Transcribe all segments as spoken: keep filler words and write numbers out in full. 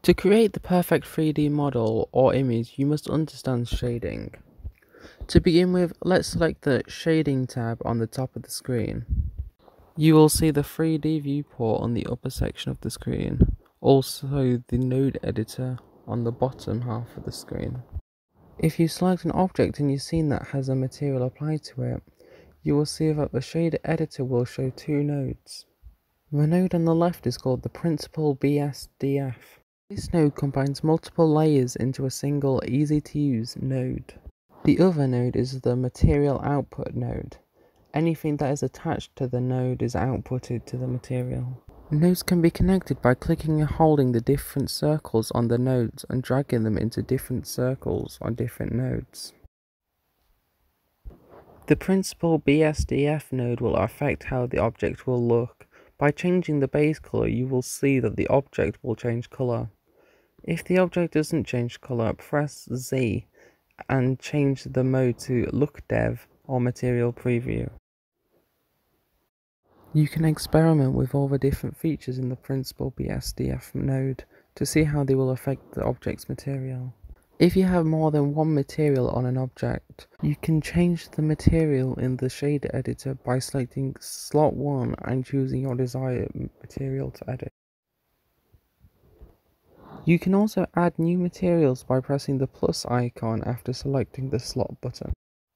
To create the perfect three D model or image, you must understand shading. To begin with, let's select the Shading tab on the top of the screen. You will see the three D viewport on the upper section of the screen, also the node editor on the bottom half of the screen. If you select an object in your scene that has a material applied to it, you will see that the shader editor will show two nodes. The node on the left is called the Principled B S D F. This node combines multiple layers into a single, easy-to-use node. The other node is the Material Output node. Anything that is attached to the node is outputted to the material. Nodes can be connected by clicking and holding the different circles on the nodes and dragging them into different circles on different nodes. The Principled B S D F node will affect how the object will look. By changing the base color, you will see that the object will change color. If the object doesn't change color, press Z and change the mode to Look Dev or Material Preview. You can experiment with all the different features in the Principled B S D F node to see how they will affect the object's material. If you have more than one material on an object, you can change the material in the shader editor by selecting slot one and choosing your desired material to edit. You can also add new materials by pressing the plus icon after selecting the slot button.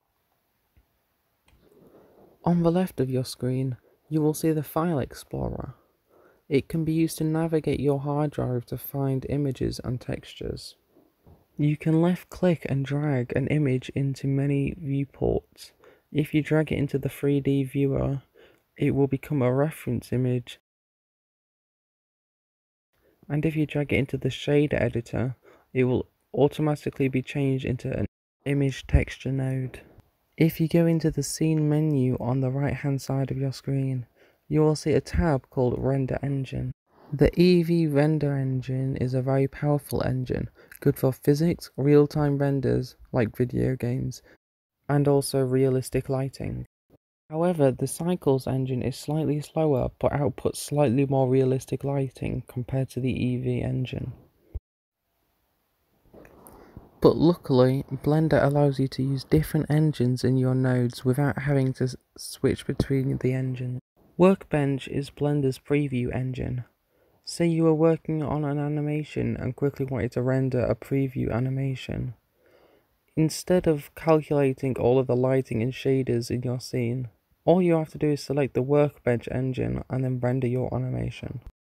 On the left of your screen, you will see the File Explorer. It can be used to navigate your hard drive to find images and textures. You can left click and drag an image into many viewports. If you drag it into the three D viewer, it will become a reference image. And if you drag it into the shader editor, it will automatically be changed into an image texture node. If you go into the scene menu on the right hand side of your screen, you will see a tab called Render Engine. The Eevee Render Engine is a very powerful engine, good for physics, real-time renders like video games, and also realistic lighting. However, the Cycles engine is slightly slower but outputs slightly more realistic lighting compared to the Eevee engine. But luckily, Blender allows you to use different engines in your nodes without having to switch between the engines. Workbench is Blender's preview engine. Say you are working on an animation and quickly wanted to render a preview animation. Instead of calculating all of the lighting and shaders in your scene, all you have to do is select the Workbench engine and then render your animation.